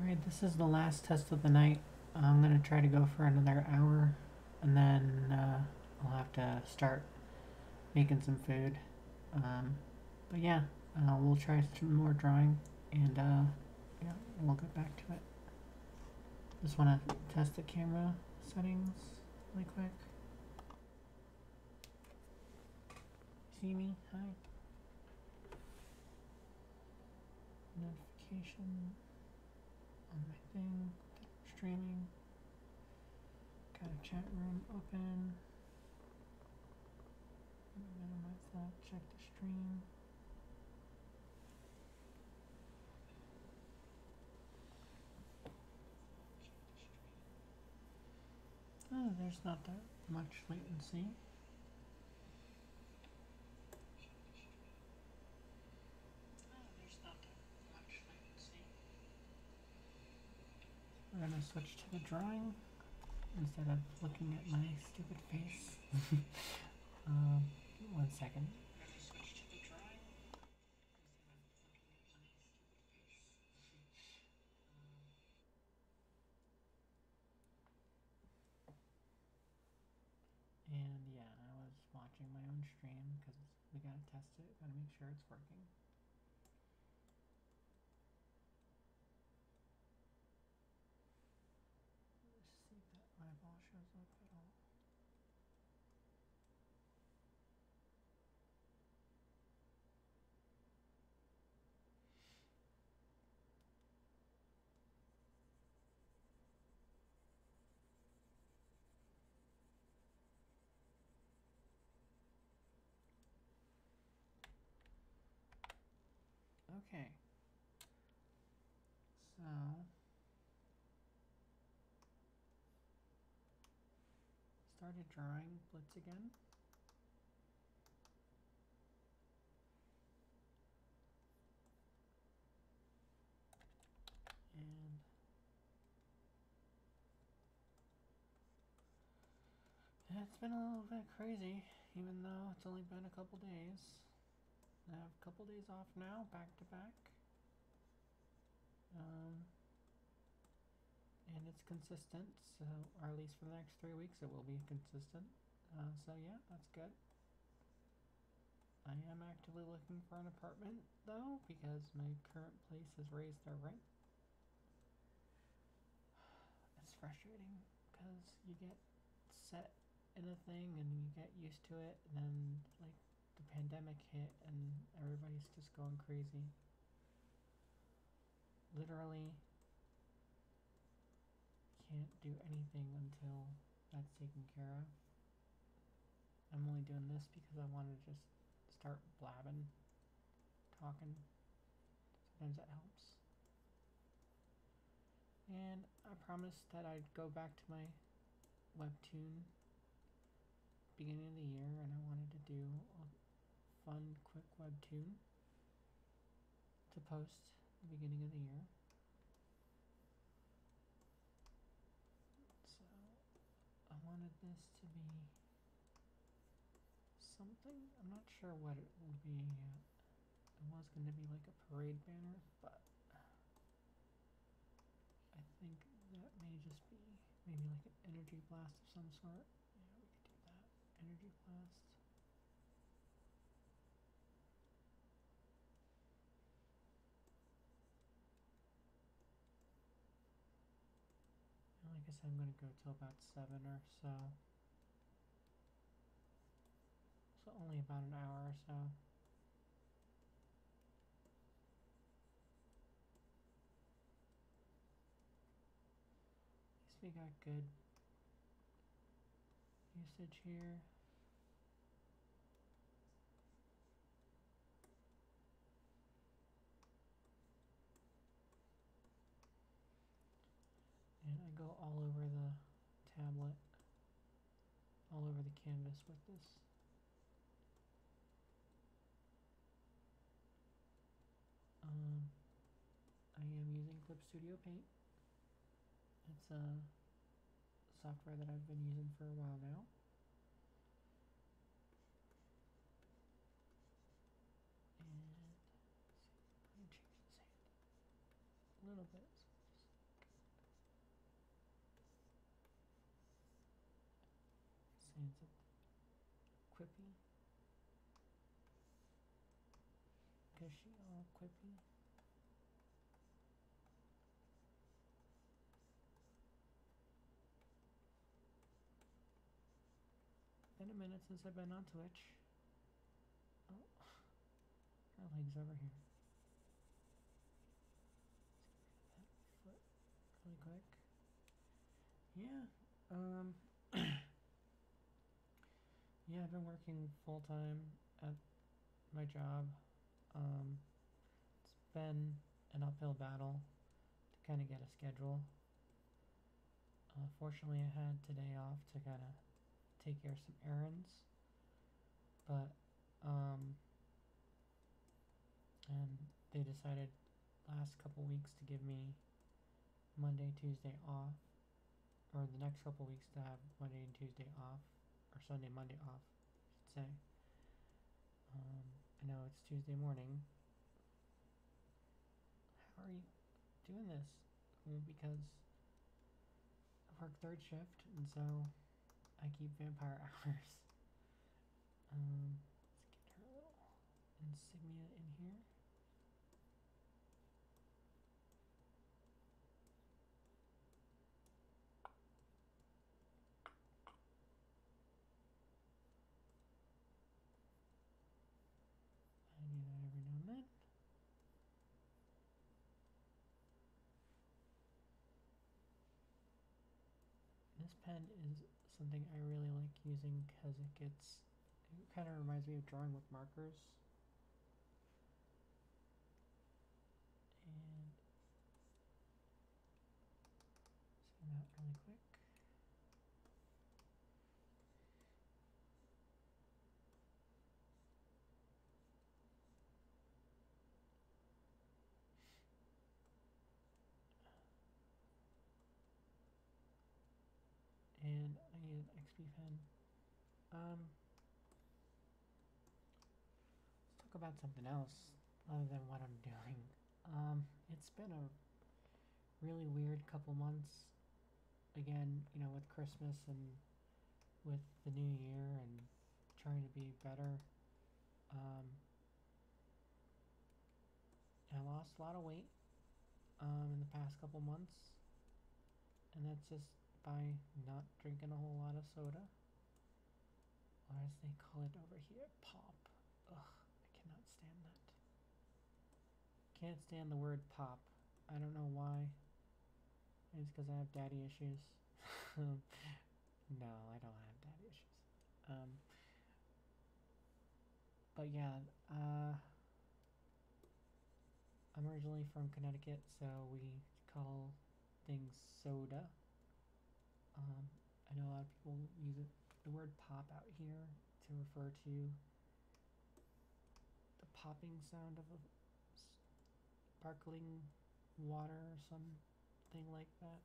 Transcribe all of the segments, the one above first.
Alright, this is the last test of the night. I'm gonna try to go for another hour, and then I'll have to start making some food. Um, but yeah, we'll try some more drawing, and yeah, we'll get back to it. Just wanna test the camera settings really quick. See me? Hi. Notification on my thing. Streaming. Got a chat room open. Minimize that. Check the stream. Oh, there's not that much latency. We're gonna switch to the drawing instead of looking at my stupid face. um, 1 second. And yeah, I was watching my own stream because we gotta test it, gotta make sure it's working. Let's see if that eyeball shows up at all. Okay. So started drawing Blitz again. And it's been a little bit crazy, even though it's only been a couple days. I have a couple days off now, back to back. And it's consistent, so, or at least for the next 3 weeks it will be consistent. So yeah, that's good. I am actively looking for an apartment though, because my current place has raised their rent. It's frustrating because you get set in a thing and you get used to it, and then like the pandemic hit and everybody's just going crazy. Literally can't do anything until that's taken care of. I'm only doing this because I want to just start blabbing, talking. Sometimes it helps. And I promised that I'd go back to my webtoon beginning of the year, and I wanted to do a fun, quick webtoon to post at the beginning of the year. So I wanted this to be something. I'm not sure what it will be yet. It was going to be like a parade banner, but I think that may just be maybe like an energy blast of some sort. Yeah, we could do that. Energy blast. And like I said, I'm going to go till about 7 or so. So only about an hour or so. At least we got good usage here. And I go all over the tablet, all over the canvas with this. I am using Clip Studio Paint. It's a software that I've been using for a while now. And I'm change this hand a little bit. Is it quippy? Is she all quippy? Been a minute since I've been on Twitch. Oh, her leg's over here. That foot really quick. Yeah. Yeah, I've been working full time at my job. It's been an uphill battle to kind of get a schedule. Fortunately, I had today off to kind of take care of some errands, but and they decided last couple weeks to give me Monday, Tuesday off, or the next couple weeks to have Monday and Tuesday off, or Sunday, Monday off, I should say. I know it's Tuesday morning. How are you doing this? Well, because I work third shift, and so I keep vampire hours. Let's get her little insignia in here. I do that every now and then. This pen is something I really like using because it kind of reminds me of drawing with markers. And zoom out really quick. And I need an XP pen. Let's talk about something else other than what I'm doing. It's been a really weird couple months. Again, you know, with Christmas and with the new year and trying to be better. I lost a lot of weight in the past couple months, and that's just by not drinking a whole lot of soda, or as they call it over here, pop. Ugh, I cannot stand that. Can't stand the word pop. I don't know why. It's because I have daddy issues. No, I don't have daddy issues. But yeah, I'm originally from Connecticut, so we call things soda. I know a lot of people use the word pop out here to refer to the popping sound of a sparkling water or something like that.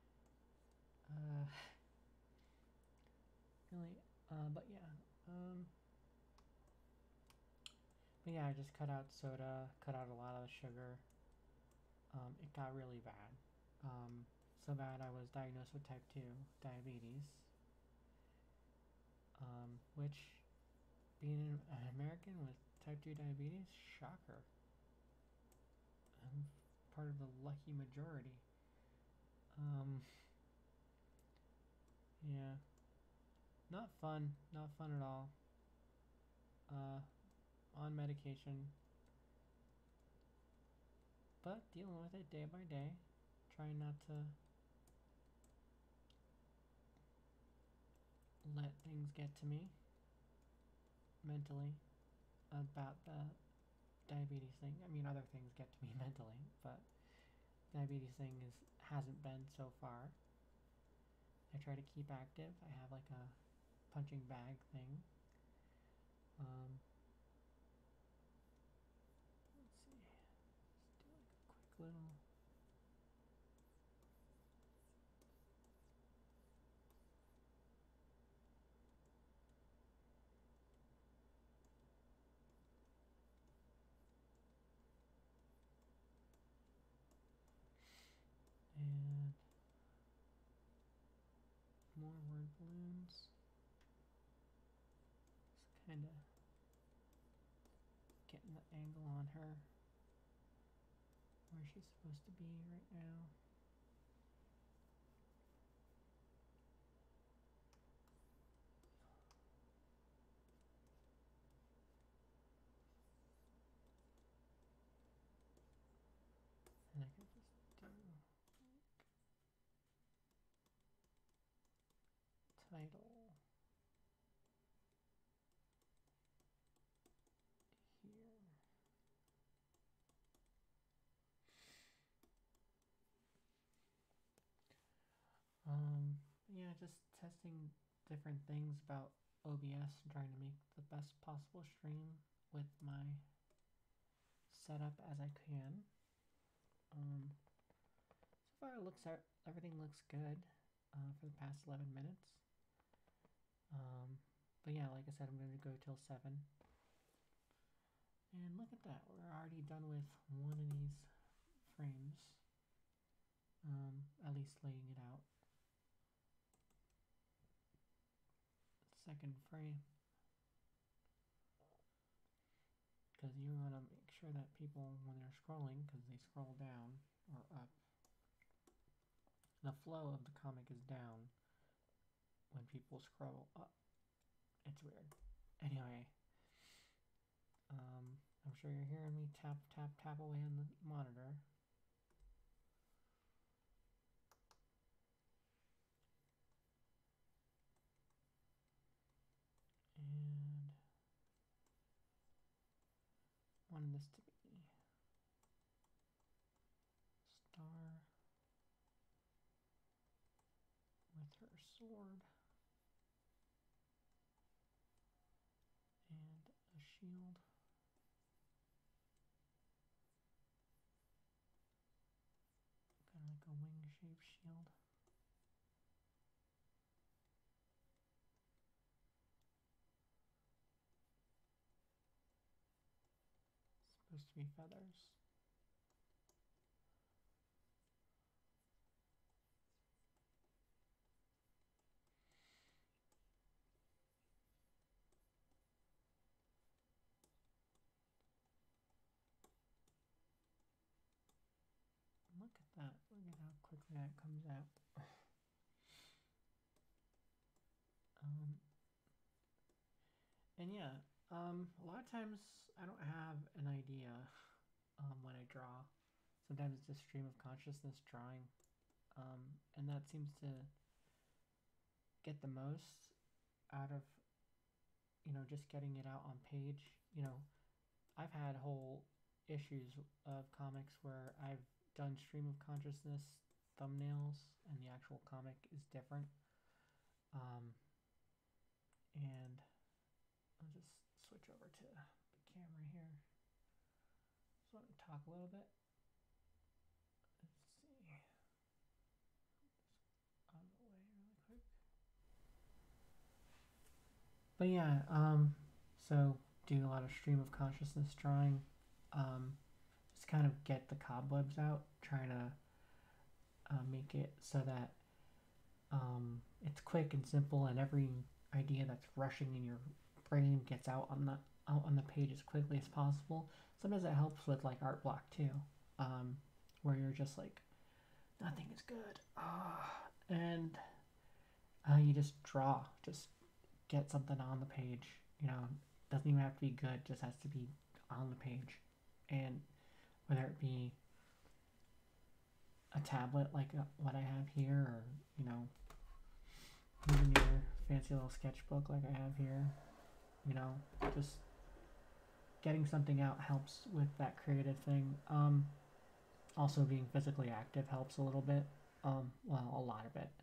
Really, but yeah. But yeah, I just cut out soda, cut out a lot of the sugar. It got really bad. So bad I was diagnosed with type 2 diabetes. Which, being an American with type 2 diabetes, shocker. I'm part of the lucky majority. Yeah. Not fun. Not fun at all. On medication. But dealing with it day by day. Trying not to let things get to me mentally about the diabetes thing. I mean, other things get to me mentally, but diabetes thing hasn't been so far. I try to keep active. I have like a punching bag thing. Let's see. Let's do like a quick little. And more word balloons. kind of getting the angle on her where she's supposed to be right now. And I could just do title here. Yeah, just testing different things about OBS and trying to make the best possible stream with my setup as I can. So far it looks out, everything looks good for the past 11 minutes. But yeah, like I said, I'm going to go till 7. And look at that, we're already done with one of these frames. At least laying it out. Second frame. Because you want to make sure that people, when they're scrolling, because they scroll down or up, the flow of the comic is down when people scroll up. It's weird. Anyway, I'm sure you're hearing me tap, tap, tap away on the monitor. And wanted this to be star with her sword and a shield. Kind of like a wing-shaped shield. It's supposed to be feathers. Look at that. Look at how quickly that comes out. And yeah, a lot of times I don't have an idea when I draw. Sometimes it's a stream of consciousness drawing. And that seems to get the most out of, you know, just getting it out on page. You know, I've had whole issues of comics where I've done stream of consciousness thumbnails and the actual comic is different. And I'll just switch over to the camera here. Just want to talk a little bit. Let's see. Just out of the way really quick. But yeah, so do a lot of stream of consciousness drawing. Just kind of get the cobwebs out, trying to make it so that it's quick and simple, and every idea that's rushing in your brain gets out on the page as quickly as possible. Sometimes it helps with like art block too, where you're just like, nothing is good, and you just draw, just get something on the page. You know, doesn't even have to be good; just has to be on the page, and whether it be a tablet like what I have here, or you know, even your fancy little sketchbook like I have here, you know, just getting something out helps with that creative thing. Also being physically active helps a little bit. Well, a lot of it.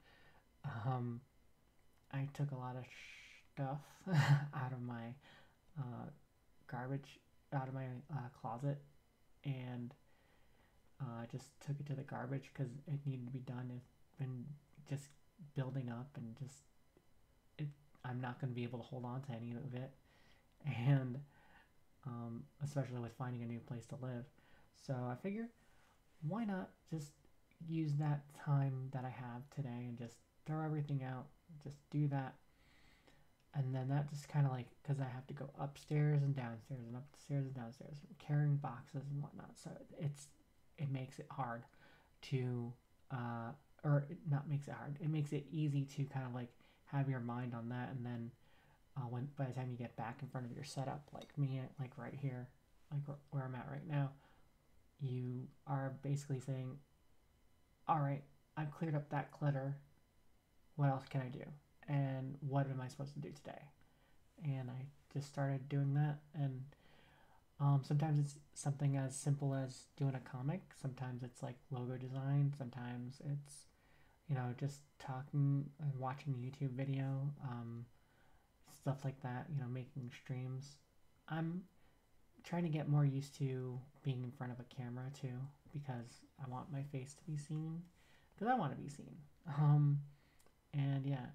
I took a lot of stuff out of my garbage, out of my closet, and just took it to the garbage because it needed to be done. It's been just building up, and just I'm not going to be able to hold on to any of it, and especially with finding a new place to live. So I figure, why not just use that time that I have today and just throw everything out, just do that. and then that just kind of like, because I have to go upstairs and downstairs and upstairs and downstairs, carrying boxes and whatnot. So it makes it hard to, or not makes it hard. It makes it easy to kind of like have your mind on that, and then when by the time you get back in front of your setup, like me, like right here, like where I'm at right now, you are basically saying, "All right, I've cleared up that clutter. What else can I do? And what am I supposed to do today?" And I just started doing that, and sometimes it's something as simple as doing a comic. Sometimes it's like logo design. Sometimes it's just talking and watching a YouTube video, stuff like that. Making streams. I'm trying to get more used to being in front of a camera too, because I want my face to be seen, because I want to be seen. And yeah.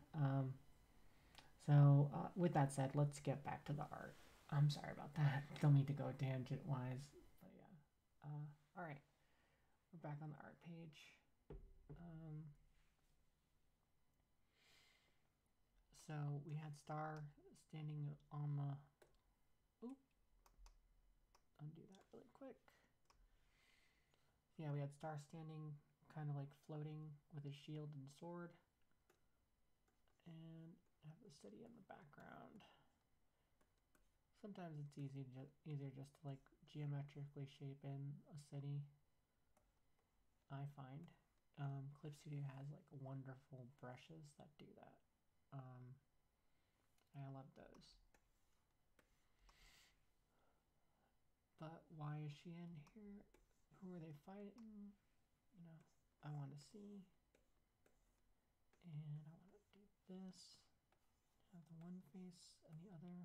So with that said, let's get back to the art. I'm sorry about that. Don't mean to go tangent wise, but yeah. All right, we're back on the art page. Um, so we had Star standing on the. Oop. Undo that really quick. Yeah, we had Star standing, kind of like floating with his shield and sword, and have the city in the background. Sometimes it's easier just to like geometrically shape in a city, I find. Clip Studio has like wonderful brushes that do that. I love those. But why is she in here? Who are they fighting? I want to see. And I want to do this. Have the one face and the other.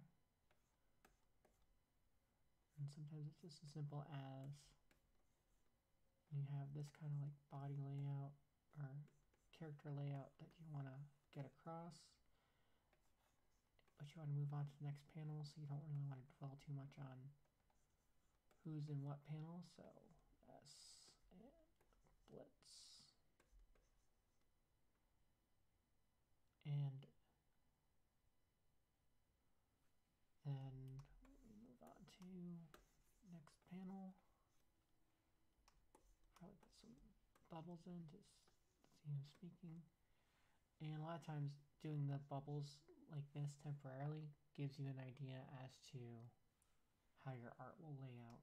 And sometimes it's just as simple as you have this kind of like body layout or character layout that you want to get across, but you want to move on to the next panel, so you don't really want to dwell too much on who's in what panel. So S and Blitz. And then we move on to next panel. Probably put some bubbles in to see who's speaking. And a lot of times doing the bubbles like this temporarily gives you an idea as to how your art will lay out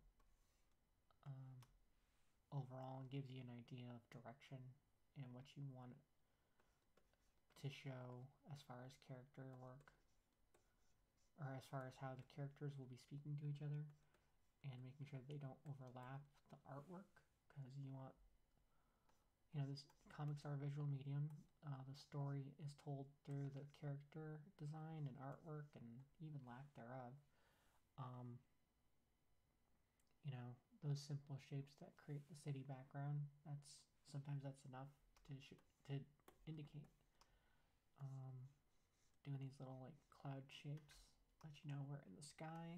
overall, and gives you an idea of direction and what you want to show as far as character work, or as far as how the characters will be speaking to each other, and making sure they don't overlap the artwork, because you want, this comics are a visual medium. The story is told through the character design and artwork, and even lack thereof. Those simple shapes that create the city background. Sometimes that's enough to indicate. Doing these little like cloud shapes, let you know we're in the sky.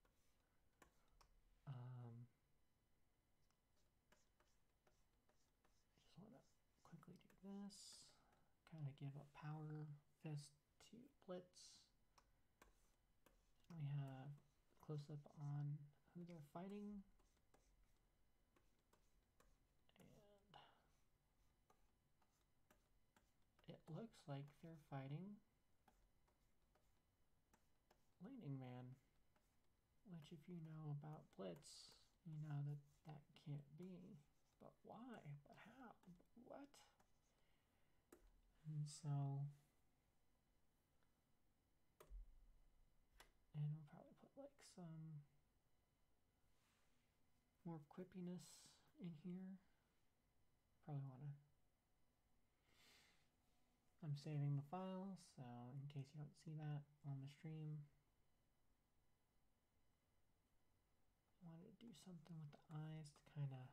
Just want to quickly do this. Kind of give a power fist to Blitz. We have close up on who they're fighting. And it looks like they're fighting Lightning Man, which if you know about Blitz, you know that that can't be. But why? But how? But what? And so, and we'll probably put like some more quippiness in here. Probably want to. I'm saving the file, so in case you don't see that on the stream, I wanted to do something with the eyes to kind of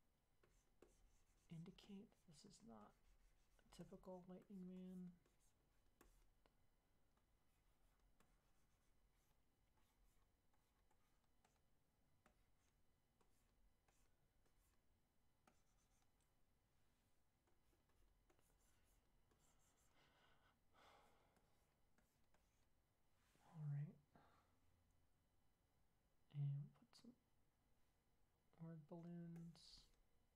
indicate this is not a typical Lightning Man. balloons.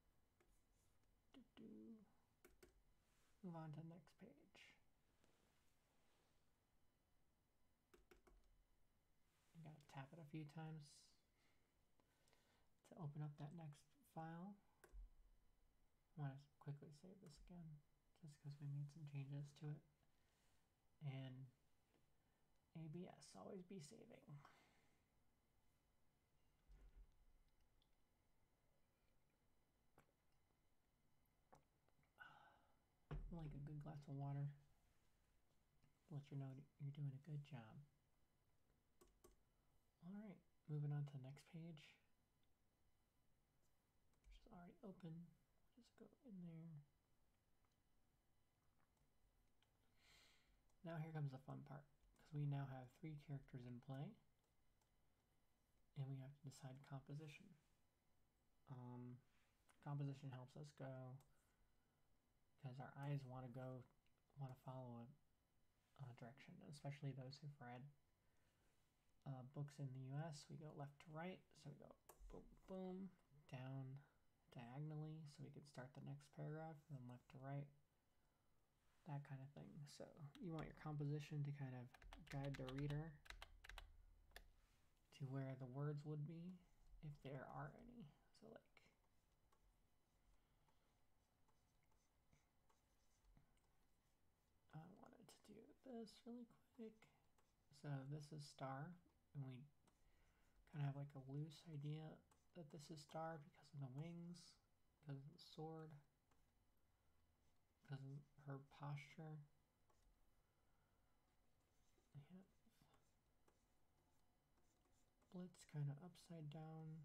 Move on to the next page. You gotta tap it a few times to open up that next file. I want to quickly save this again, just because we made some changes to it. And ABS, always be saving. Like a good glass of water. Let you know you're doing a good job. Alright, moving on to the next page. Which is already open. Just go in there. Now here comes the fun part, because we now have 3 characters in play, and we have to decide composition. Composition helps us go, because our eyes want to follow a direction, especially those who've read books in the US. We go left to right, so we go boom, boom, down diagonally, so we can start the next paragraph, and then left to right, that kind of thing. So you want your composition to kind of guide the reader to where the words would be, if there are any. So like, I wanted to do this really quick. So this is star, and we kind of have like a loose idea that this is star because of the wings, because of the sword, because of her posture. We have Blitz kind of upside down,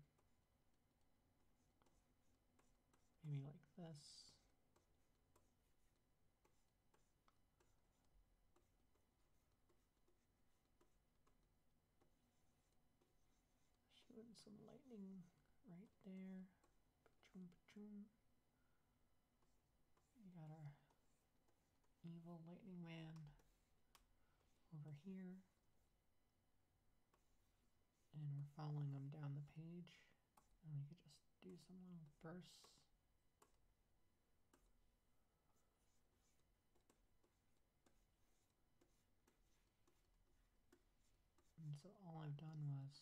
maybe like this. Shooting some lightning right there. Pachoom, pachoom. We got our evil lightning man over here. And we're following him down the page. And we could just do some little bursts. And so all I've done was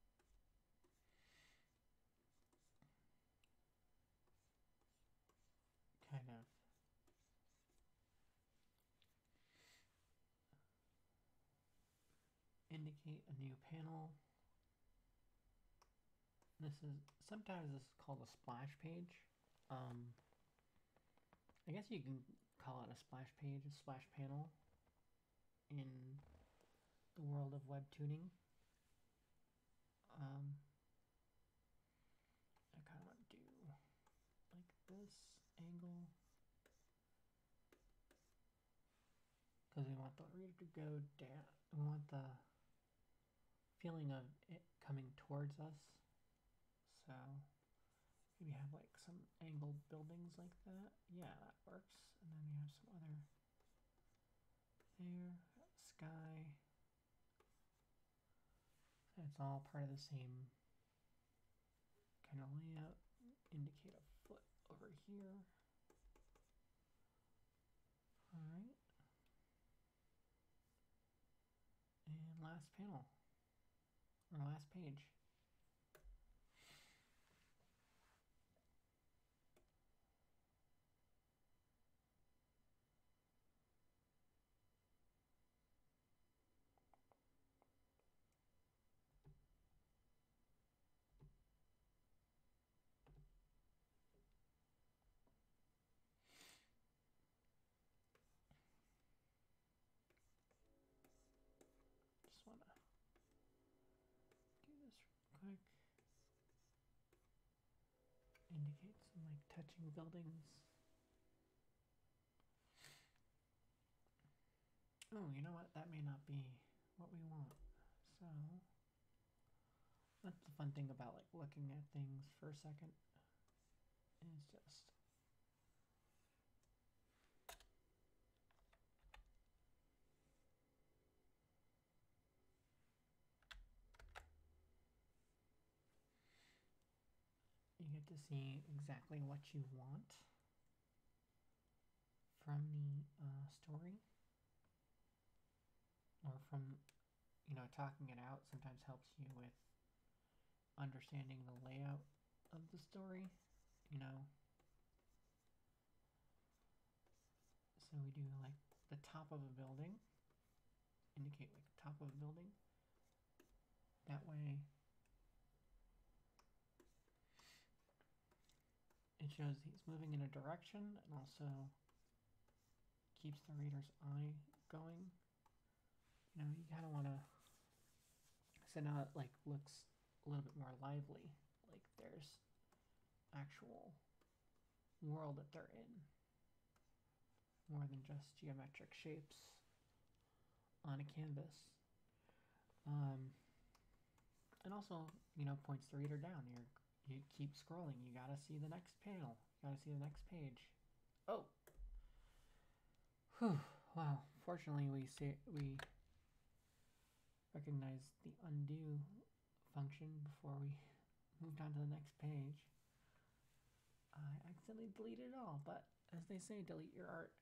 kind of indicate a new panel. Sometimes this is called a splash page. I guess you can call it a splash page, a splash panel in the world of web tuning. I kind of want to do like this angle, because we want the reader to go down. We want the feeling of it coming towards us. So maybe have like some angled buildings like that. Yeah, that works. And then we have some other there, sky. It's all part of the same kind of layout. Indicate a foot over here. Alright. And last panel. Or last page. Just want to do this real quick. Indicate some like touching buildings. Oh, you know what? That may not be what we want. So that's the fun thing about like looking at things for a second. Is just you get to see exactly what you want from the story, or from, talking it out sometimes helps you with understanding the layout of the story, you know. So we do like the top of a building, indicate like the top of a building. That way it shows he's moving in a direction and also keeps the reader's eye going. You know, you kind of want to, so now it like looks a little bit more lively, like there's actual world that they're in, more than just geometric shapes on a canvas. And also, points the reader down. You keep scrolling. You gotta see the next panel. You gotta see the next page. Oh, whew. Wow. Fortunately, we recognized the undo function before we moved on to the next page. I accidentally deleted it all, but as they say, delete your art.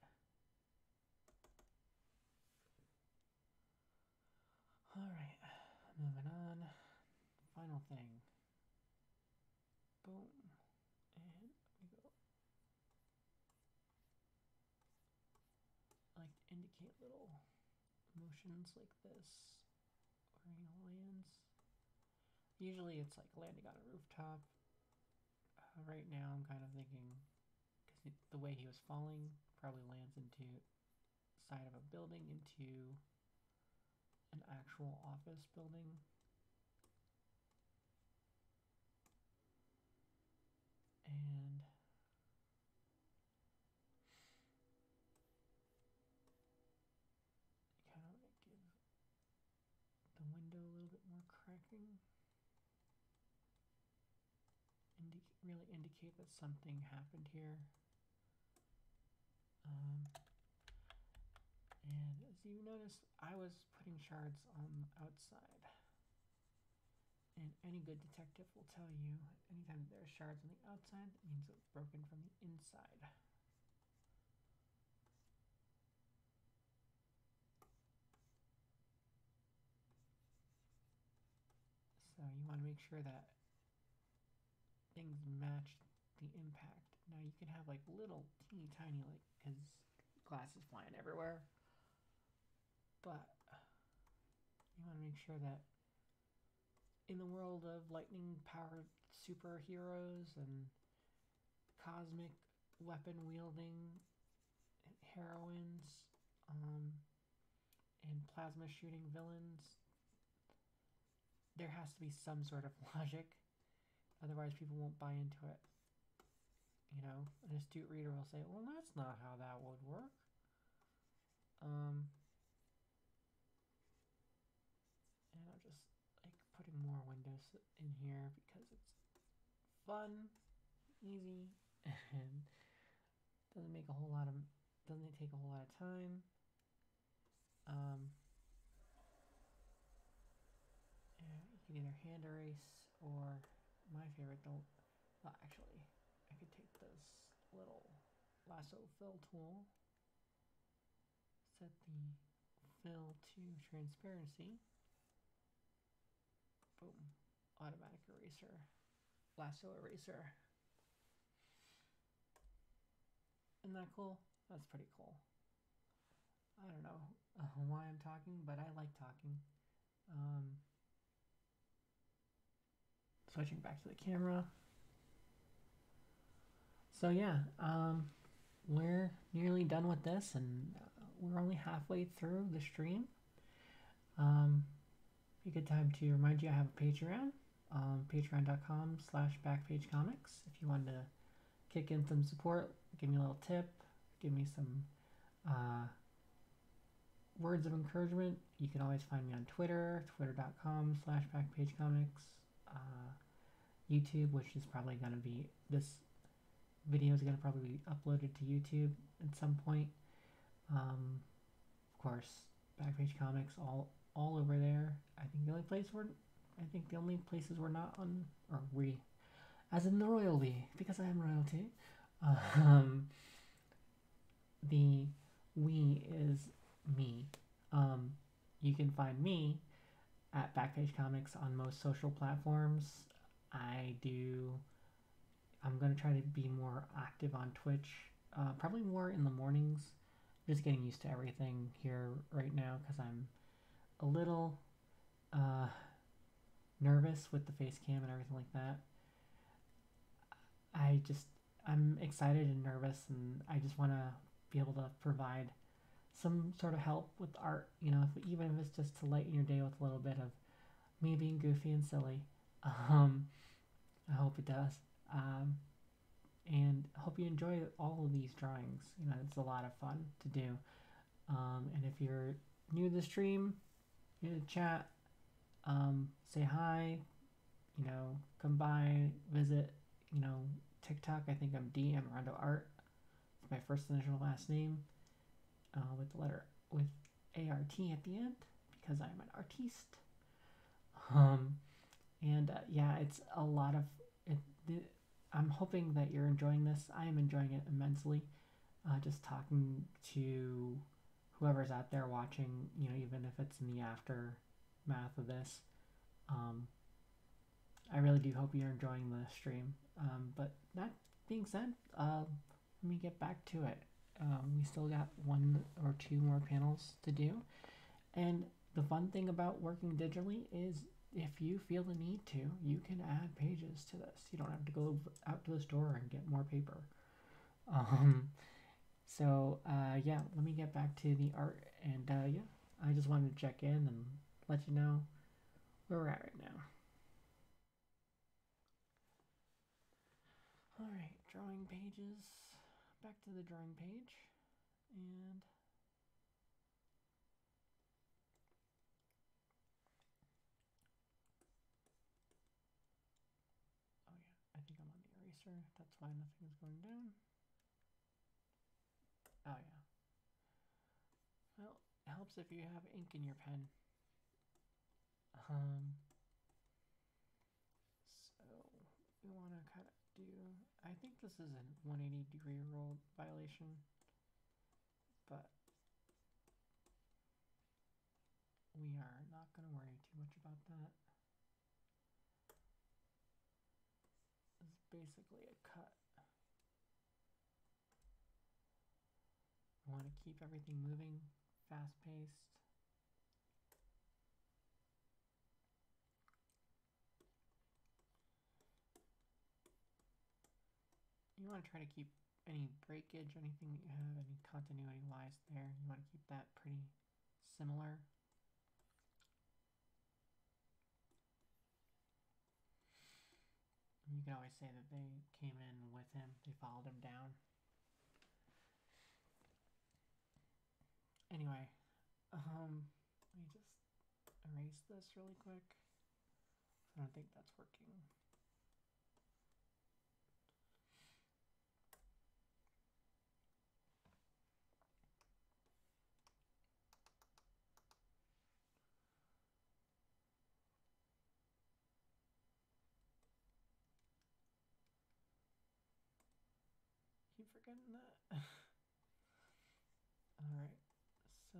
All right, moving on. Final thing. Boom. And we go. I like to indicate little motions like this where he lands. Usually it's like landing on a rooftop. Right now I'm kind of thinking, because the way he was falling probably lands into side of a building, into an actual office building. And kind of like give the window a little bit more cracking. Really indicate that something happened here. And as you notice, I was putting shards on the outside. And any good detective will tell you, anytime there are shards on the outside, that means it's broken from the inside. So you want to make sure that things match the impact. Now you can have like little teeny tiny, like, because glass is flying everywhere, but you want to make sure that in the world of lightning powered superheroes and cosmic weapon wielding heroines, and plasma shooting villains, there has to be some sort of logic. Otherwise people won't buy into it. An astute reader will say, well, that's not how that would work. And I'm just like putting more windows in here because it's fun, easy, and doesn't take a whole lot of time. And you can either hand erase, or my favorite, well, actually, I could take this little lasso fill tool, set the fill to transparency, boom, automatic eraser, lasso eraser. Isn't that cool? That's pretty cool. I don't know why I'm talking, but I like talking. Switching back to the camera. So yeah, we're nearly done with this, and we're only halfway through the stream. Be a good time to remind you I have a Patreon, patreon.com/backpagecomics. If you want to kick in some support, give me a little tip, give me some words of encouragement, you can always find me on Twitter, twitter.com/backpagecomics, YouTube, which is probably going to be, this video is going to probably be uploaded to YouTube at some point. Of course, Backpage Comics all over there. I think the only places we're not on, or we as in the royalty, because I am royalty. Um, the we is me. Um, you can find me at Backpage Comics on most social platforms. I do. I'm gonna try to be more active on Twitch. Probably more in the mornings. Just getting used to everything here right now because I'm a little uh, nervous with the face cam and everything like that. I just I'm excited and nervous, and I just want to be able to provide some sort of help with art. You know, even if it's just to lighten your day with a little bit of me being goofy and silly. Um, I hope it does. Um, and I hope you enjoy all of these drawings. You know, it's a lot of fun to do. And if you're new to the stream, new to the chat, say hi. You know, come by, visit. You know, TikTok. I think I'm DM Rondo Art. It's my first initial last name with the letter with ART at the end because I'm an artiste. Um, and yeah, it's a lot of it. I'm hoping that you're enjoying this. I am enjoying it immensely. Just talking to whoever's out there watching, you know, even if it's in the aftermath of this. Um, I really do hope you're enjoying the stream. But that being said, let me get back to it. We still got one or two more panels to do. And the fun thing about working digitally is if you feel the need to, you can add pages to this. You don't have to go out to the store and get more paper. Um, yeah, let me get back to the art. And yeah, I just wanted to check in and let you know where we're at right now. All right, drawing pages. Back to the drawing page. And oh yeah, I think I'm on the eraser. That's why nothing is going down. Oh yeah. Well, it helps if you have ink in your pen. Um, so we want to kind of do. I think this is a 180-degree rule violation, but we are not going to worry too much about that. It's basically a cut. We want to keep everything moving, fast-paced. You want to try to keep any breakage, anything that you have, any continuity-wise there. You want to keep that pretty similar. You can always say that they came in with him, they followed him down. Anyway, let me just erase this really quick. I don't think that's working. Keep forgetting that. All right, so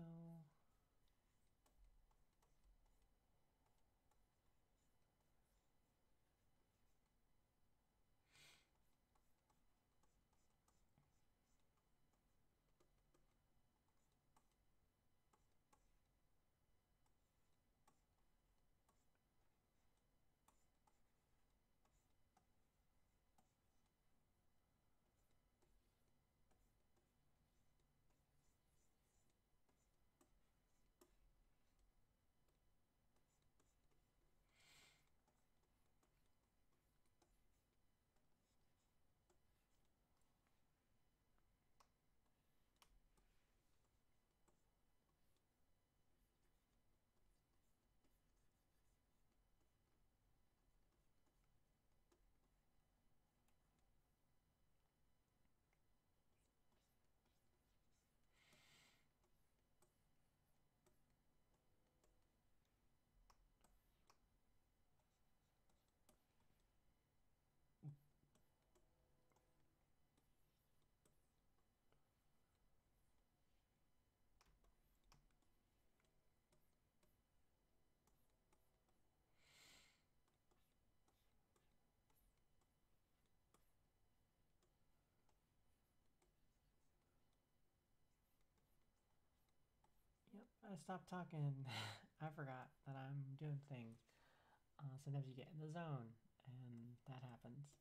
I stopped talking. I forgot that I'm doing things. Sometimes you get in the zone, and that happens.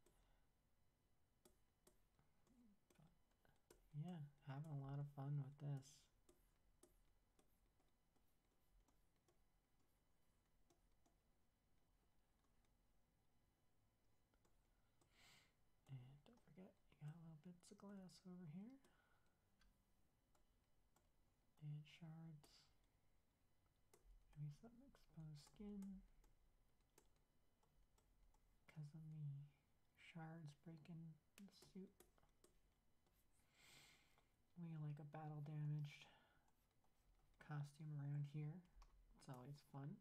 But yeah, having a lot of fun with this. And don't forget, you got little bits of glass over here. And shards. Maybe some exposed skin. Because of the shards breaking the suit. We like a battle damaged costume around here. It's always fun.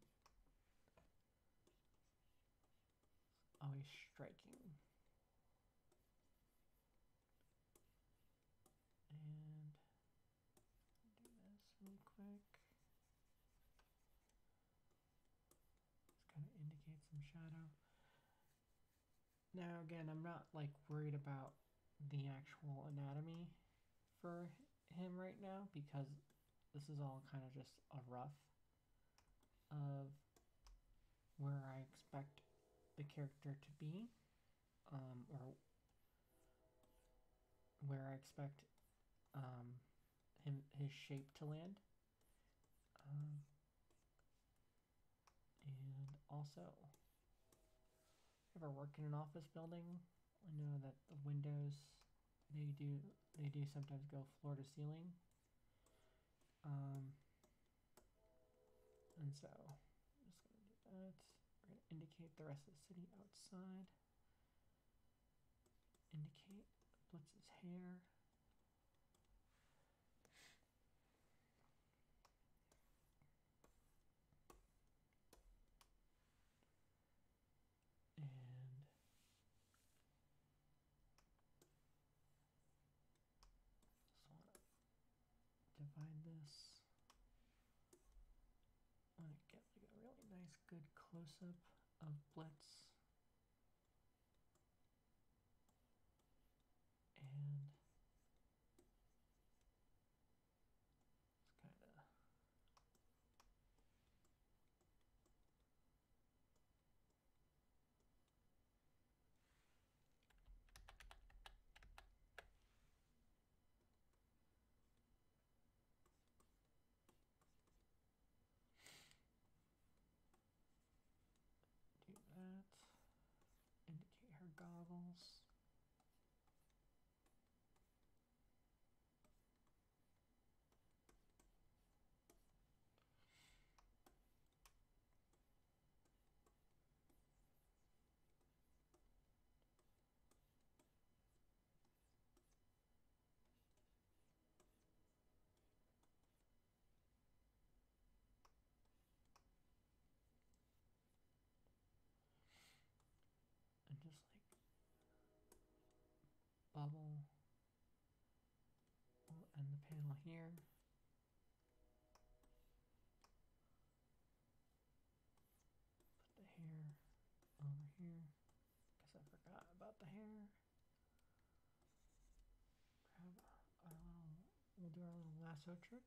Always striking. And do this really quick. Just kind of indicate some shadow. Now again, I'm not like worried about the actual anatomy for him right now because this is all kind of just a rough of where I expect the character to be, or where I expect his shape to land. And also, if I work in an office building, I know that the windows they do sometimes go floor to ceiling. And so I'm just gonna do that. We're gonna indicate the rest of the city outside. Indicate Blitz's hair. And just want to divide this. I want to get like a really nice good close-up of Blitz. And it's kind of do that. Indicate her goggles. And just like bubble. We'll end the panel here. Put the hair over here. Guess I forgot about the hair. Grab our little, we'll do our little lasso trick.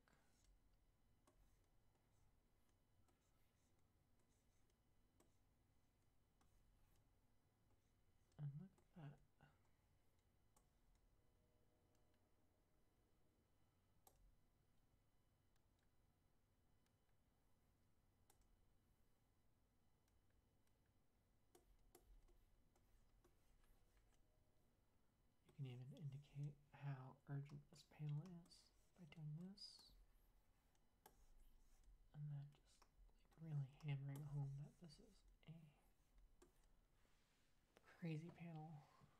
And look at that. You can even indicate how urgent this panel is by doing this. And then just like really hammering home that this is a crazy panel.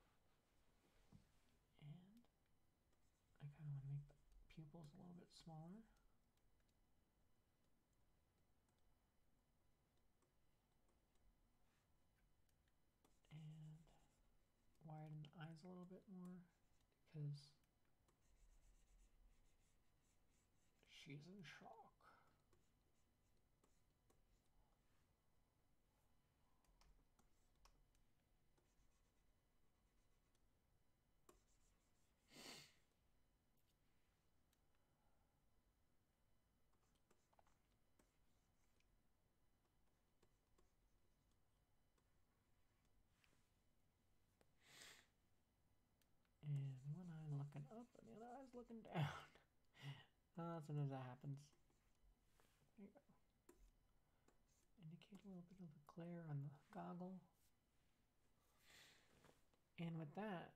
And I kind of want to make the pupils a little bit smaller. And widen the eyes a little bit more because she's in shock. One eye looking up and the other eye's looking down. Sometimes that happens. There you go. Indicate a little bit of the glare on the goggle. And with that,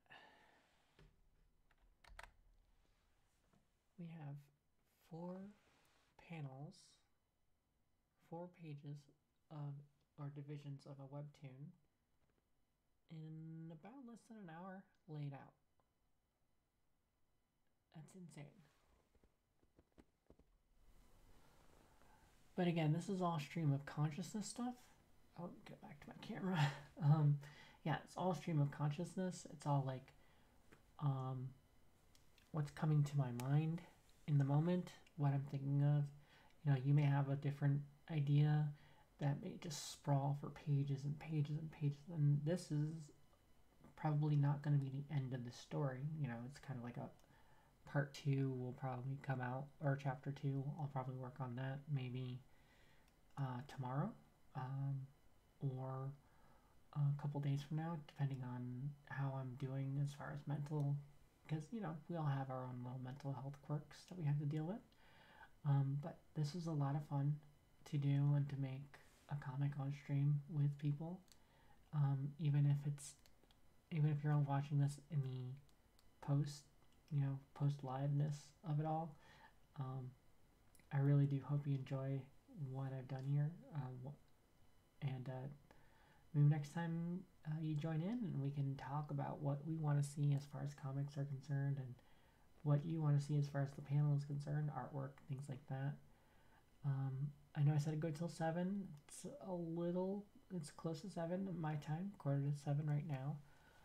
we have 4 panels, 4 pages of, or divisions of a webtoon in about less than an hour laid out. That's insane. But again, this is all stream of consciousness stuff. I'll get back to my camera. Yeah, it's all stream of consciousness. It's all like what's coming to my mind in the moment, what I'm thinking of. You know, you may have a different idea that may just sprawl for pages and pages and pages, and this is probably not going to be the end of the story. You know, it's kind of like a part 2 will probably come out, or chapter 2. I'll probably work on that maybe tomorrow, or a couple days from now, depending on how I'm doing as far as mental, because, you know, we all have our own little mental health quirks that we have to deal with. But this is a lot of fun to do and to make a comic on stream with people. Even if you're watching this in the post liveness of it all. I really do hope you enjoy what I've done here, and maybe next time you join in and we can talk about what we want to see as far as comics are concerned, and what you want to see as far as the panel is concerned, artwork, things like that. I know I said I'd go till 7. It's close to 7 my time, 6:45 right now.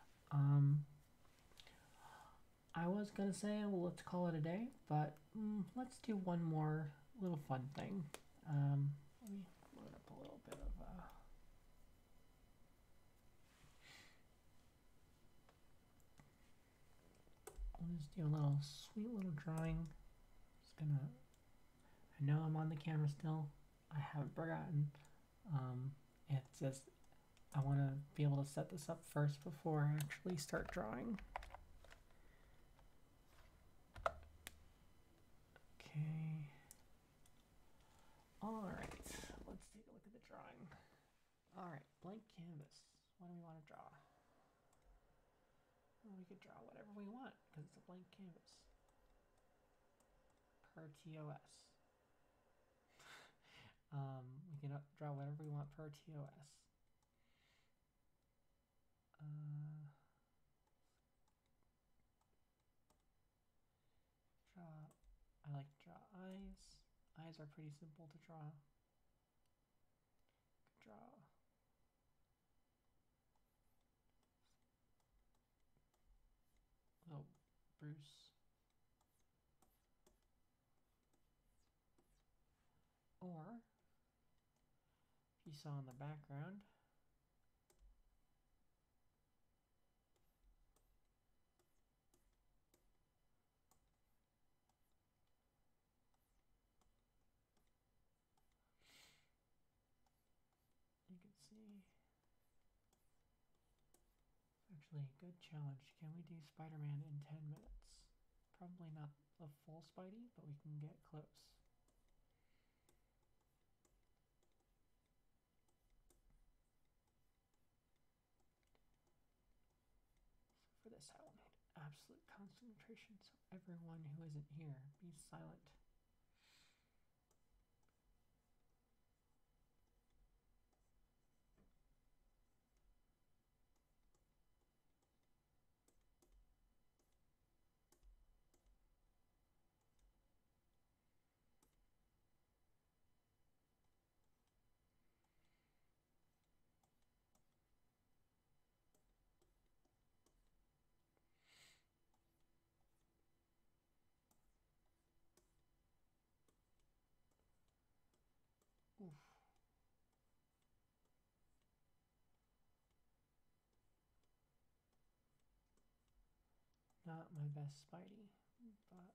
I was gonna say, well, let's call it a day, but let's do one more little fun thing. Let me load up a little bit of I'll just do a little sweet little drawing. I know I'm on the camera still. I haven't forgotten. It's just, I want to be able to set this up first before I actually start drawing. Okay. Alright, let's take a look at the drawing. Alright, blank canvas. What do we want to draw? Well, we could draw whatever we want because it's a blank canvas. Per TOS. We can draw whatever we want per TOS. I like to draw eyes. Eyes are pretty simple to draw. Draw little Bruce. Or, if you saw in the background, you can see, actually a good challenge. Can we do Spider-Man in 10 minutes? Probably not a full Spidey, but we can get close. So for this, I will need absolute concentration, so everyone who isn't here, be silent. Oof. Not my best Spidey, but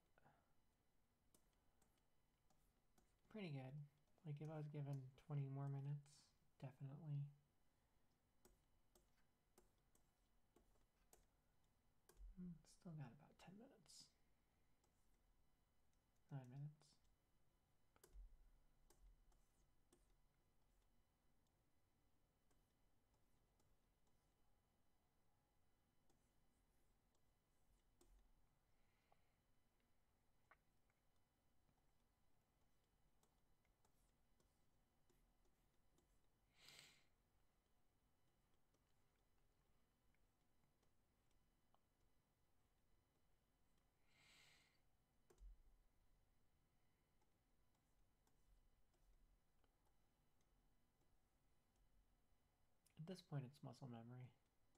pretty good. Like if I was given 20 more minutes, definitely. Still got about this point, it's muscle memory.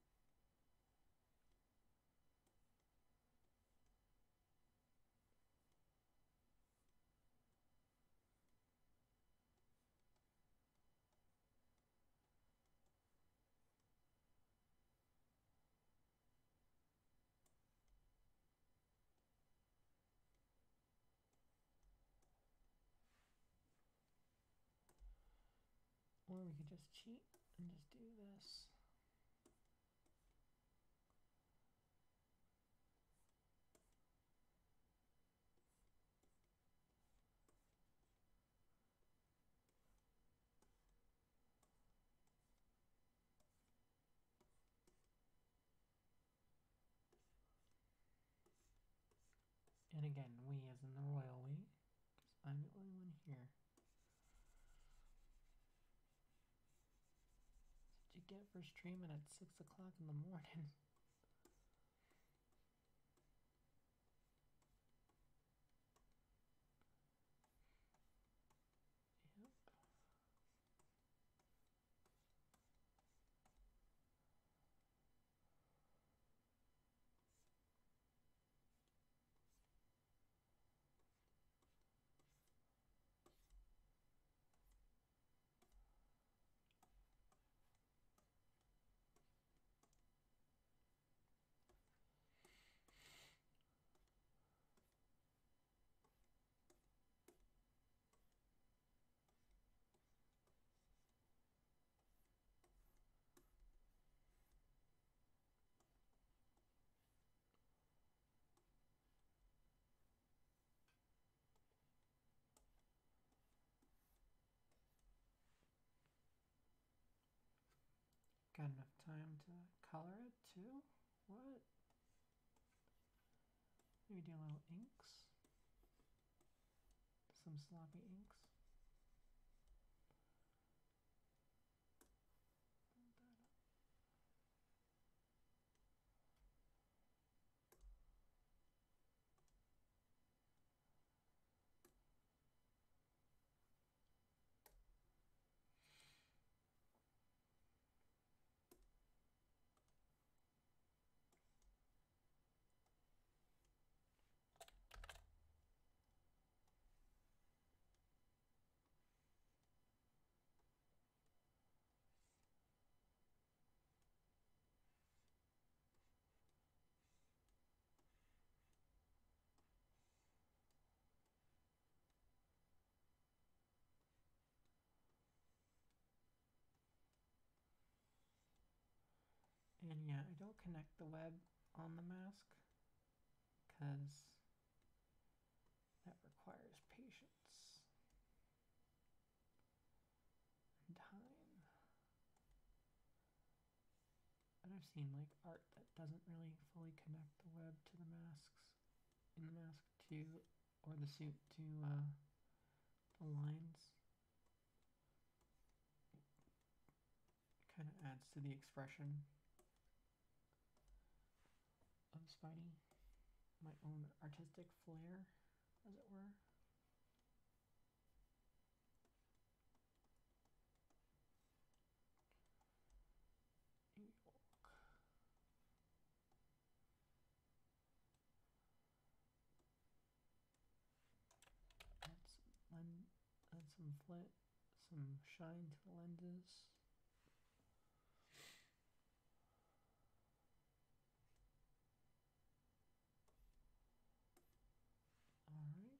Or we could just cheat and just do this. And again, we as in the royal we, because I'm the only one here. What you get for streaming at 6 o'clock in the morning? Yep. Got enough time to color it too? What? Maybe do a little inks. Some sloppy inks. And yeah, I don't connect the web on the mask because that requires patience and time. But I've seen like art that doesn't really fully connect the web to the masks, in the mask to, or the suit to the lines. It kind of adds to the expression of Spidey, my own artistic flair, as it were. New York. Add some flit, some shine to the lenses. All right.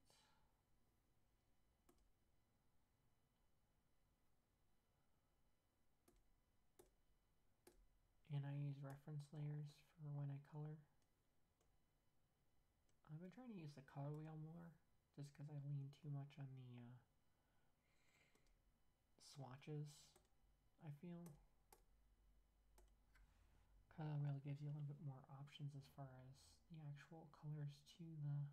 And I use reference layers for when I color. I've been trying to use the color wheel more, just because I lean too much on the swatches, I feel. Color wheel gives you a little bit more options as far as the actual colors to the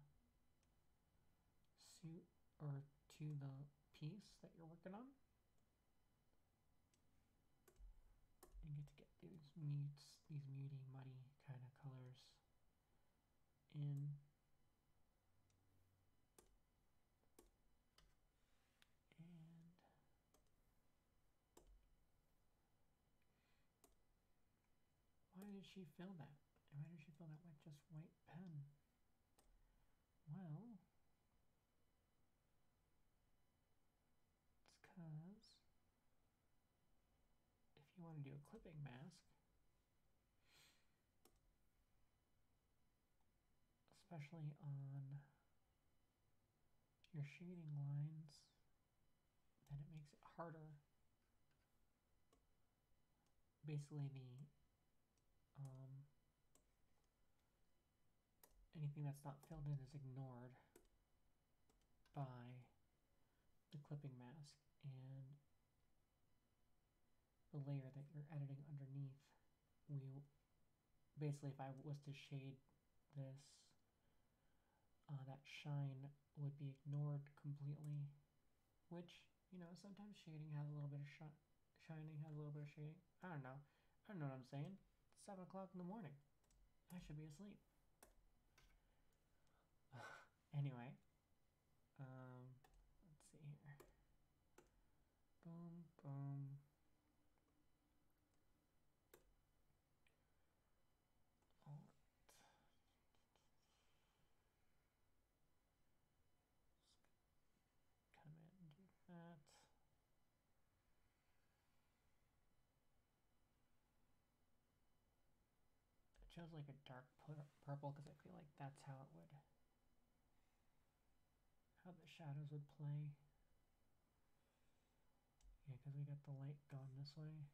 suit or to the piece that you're working on. You get to get these muty, muddy kind of colors in. And did she fill that? Why did she fill that with just white pen? Well, it's because if you want to do a clipping mask, especially on your shading lines, then it makes it harder. Basically, anything that's not filled in is ignored by the clipping mask, and the layer that you're editing underneath will basically, if I was to shade this, that shine would be ignored completely, which, you know, sometimes shading has a little bit of shining has a little bit of shading. I don't know what I'm saying. It's 7 o'clock in the morning. I should be asleep. Anyway, let's see here. Boom, boom. All right. Just come in and do that. It shows like a dark purple because I feel like that's how it would, how the shadows would play. Yeah, because we got the light going this way.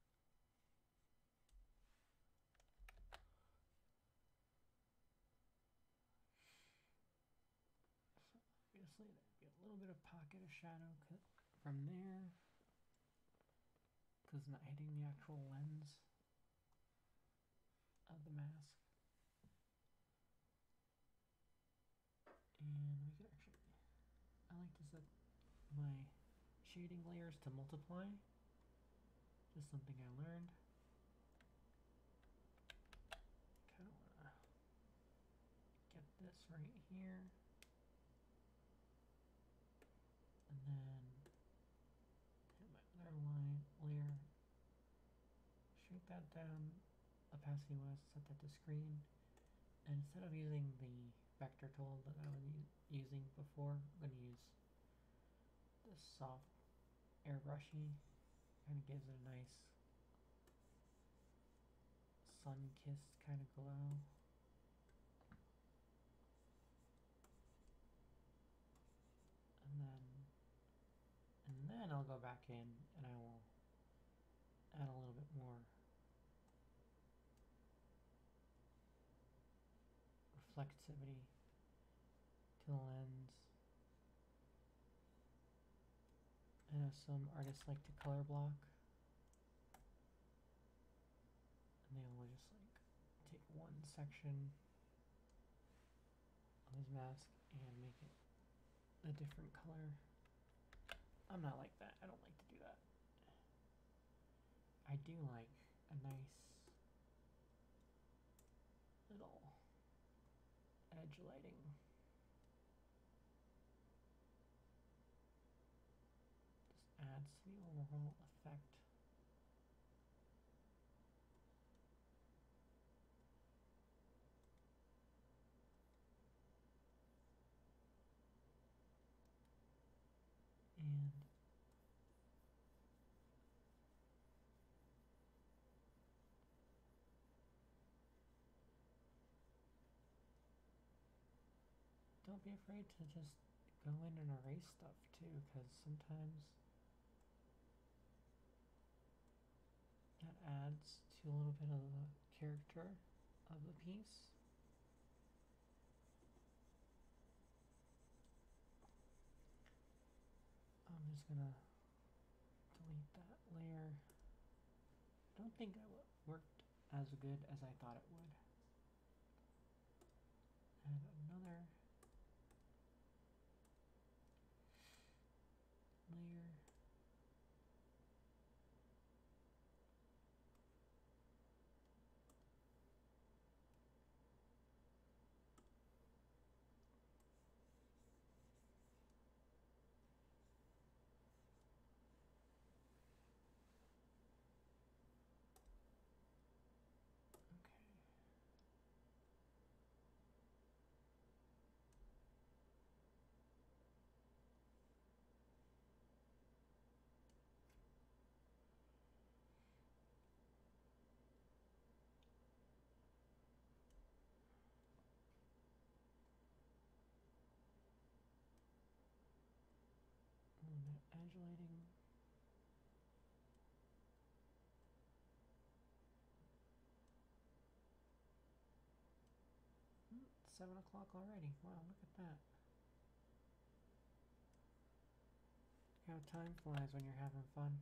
So obviously there'd be a little bit of pocket of shadow from there, because not hitting the actual lens of the mask. And we can actually, I like to set my shading layers to multiply. Just something I learned. Kind of want to get this right here. And then hit my other line layer. Shrink that down. Opacity was set that to screen. And instead of using the vector tool that I was using before, I'm going to use this soft airbrushy. Kind of gives it a nice sun-kissed kind of glow. And then I'll go back in and I will add a little bit more reflectivity to the lens. I know some artists like to color block, and they will just like take one section of his mask and make it a different color. I'm not like that. I don't like to do that. I do like a nice little edge lighting. Just adds to the overall effect. And don't be afraid to just go in and erase stuff too, because sometimes that adds to a little bit of the character of the piece. I'm just gonna delete that layer. Don't think it worked as good as I thought it would. Add another layer. Okay. 7 o'clock already. Wow, look at that. How time flies when you're having fun.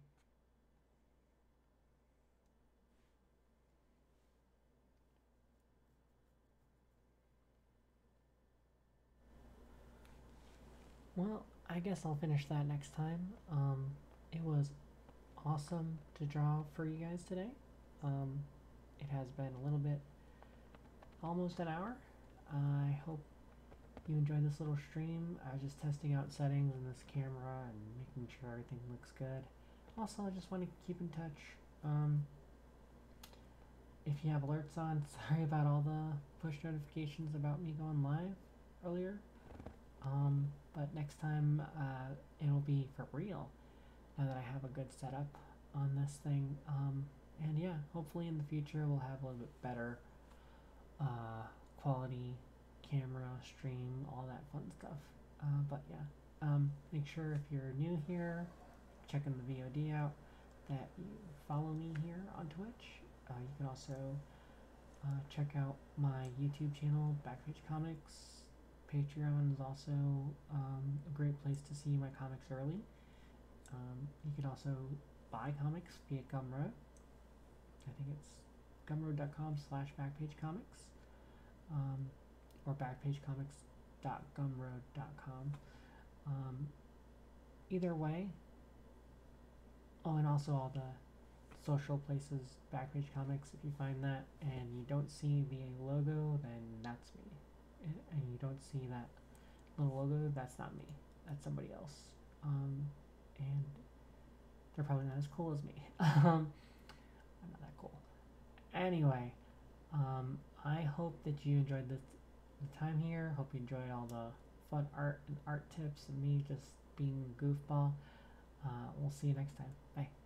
Well, I guess I'll finish that next time. It was awesome to draw for you guys today. It has been a little bit, almost an hour. I hope you enjoyed this little stream. I was just testing out settings in this camera and making sure everything looks good. Also, I just want to keep in touch. If you have alerts on, sorry about all the push notifications about me going live earlier. But next time it'll be for real now that I have a good setup on this thing. And yeah, hopefully in the future we'll have a little bit better quality camera, stream, all that fun stuff. But yeah, make sure if you're new here, checking the VOD out, that you follow me here on Twitch. You can also check out my YouTube channel, Backpage Comics. Patreon is also a great place to see my comics early. You can also buy comics via Gumroad. I think it's gumroad.com/backpagecomics or backpagecomics.gumroad.com. Either way. Oh, and also all the social places, Backpage Comics. If you find that and you don't see the logo, then that's me. And you don't see that little logo, that's not me. That's somebody else. And they're probably not as cool as me. I'm not that cool. Anyway, I hope that you enjoyed the time here. Hope you enjoyed all the fun art and art tips and me just being a goofball. We'll see you next time. Bye.